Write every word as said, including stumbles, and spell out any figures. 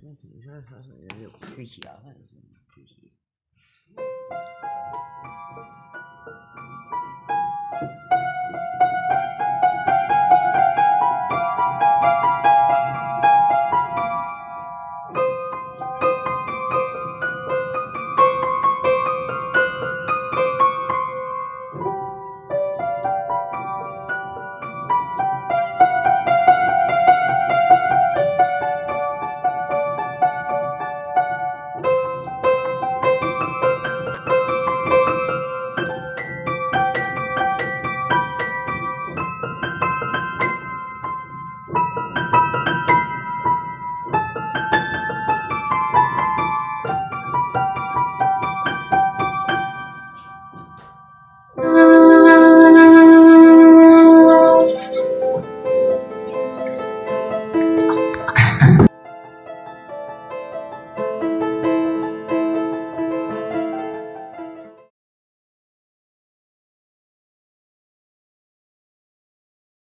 你看他人有缺血啊，反正是缺血。